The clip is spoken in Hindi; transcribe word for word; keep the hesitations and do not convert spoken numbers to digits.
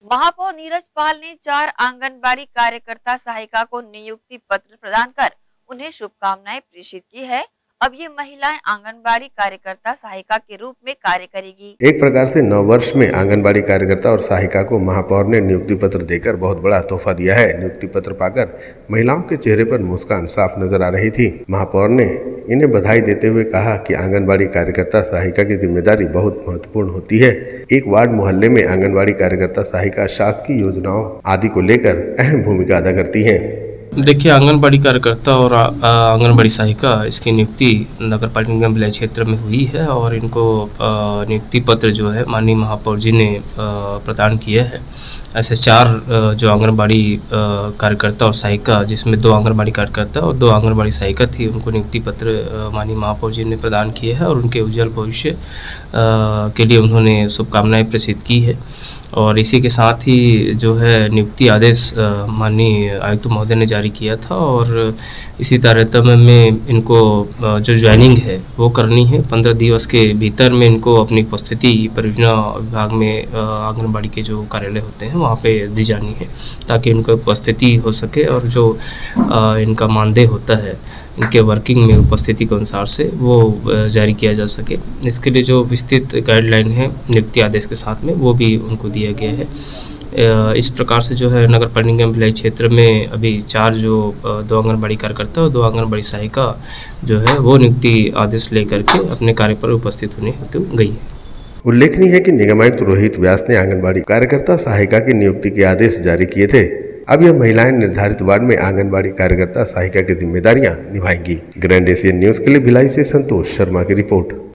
महापौर नीरज पाल ने चार आंगनबाड़ी कार्यकर्ता सहायिका को नियुक्ति पत्र प्रदान कर उन्हें शुभकामनाएं प्रेषित की है। अब ये महिलाएं आंगनबाड़ी कार्यकर्ता सहायिका के रूप में कार्य करेगी। एक प्रकार से नव वर्ष में आंगनबाड़ी कार्यकर्ता और सहायिका को महापौर ने नियुक्ति पत्र देकर बहुत बड़ा तोहफा दिया है। नियुक्ति पत्र पाकर महिलाओं के चेहरे पर मुस्कान साफ नजर आ रही थी। महापौर ने इन्हें बधाई देते हुए कहा कि आंगनबाड़ी कार्यकर्ता सहायिका की जिम्मेदारी बहुत महत्वपूर्ण होती है। एक वार्ड मोहल्ले में आंगनबाड़ी कार्यकर्ता सहायिका शासकीय योजनाओं आदि को लेकर अहम भूमिका अदा करती हैं। देखिए, आंगनबाड़ी कार्यकर्ता और आंगनबाड़ी सहायिका इसकी नियुक्ति नगर पालिका निगम भिलाई क्षेत्र में हुई है और इनको नियुक्ति पत्र जो है माननीय महापौर जी ने प्रदान किया है। ऐसे चार जो आंगनबाड़ी कार्यकर्ता और सहायिका, जिसमें दो आंगनबाड़ी कार्यकर्ता और दो आंगनबाड़ी सहायिका थी, उनको नियुक्ति पत्र माननीय महापौर जी ने प्रदान किए हैं और उनके उज्जवल भविष्य के लिए उन्होंने शुभकामनाएं प्रेषित की है। और इसी के साथ ही जो है नियुक्ति आदेश माननीय आयुक्त महोदय ने जारी किया था और इसी तारतम्य में इनको जो ज्वाइनिंग है वो करनी है। पंद्रह दिवस के भीतर में इनको अपनी उपस्थिति परियोजना विभाग में आंगनबाड़ी के जो कार्यालय होते हैं वहाँ पे दी जानी है, ताकि इनको उपस्थिति हो सके और जो इनका मानदेय होता है इनके वर्किंग में उपस्थिति के अनुसार से वो जारी किया जा सके। इसके लिए जो विस्तृत गाइडलाइन है नियुक्ति आदेश के साथ में वो भी उनको दिया गया है। इस प्रकार से जो है नगर पालिका निगम भिलाई क्षेत्र में अभी चार जो दो आंगनबाड़ी कार्यकर्ता और दो आंगनबाड़ी सहायिका जो है वो नियुक्ति आदेश लेकर के अपने कार्य पर उपस्थित होने हेतु गई है। उल्लेखनीय है कि निगमायुक्त रोहित व्यास ने आंगनबाड़ी कार्यकर्ता सहायिका की नियुक्ति के आदेश जारी किए थे। अब यह महिलाएं निर्धारित वार्ड में आंगनबाड़ी कार्यकर्ता सहायिका की जिम्मेदारियां निभाएंगी। ग्रैंड एशियन न्यूज के लिए भिलाई से संतोष शर्मा की रिपोर्ट।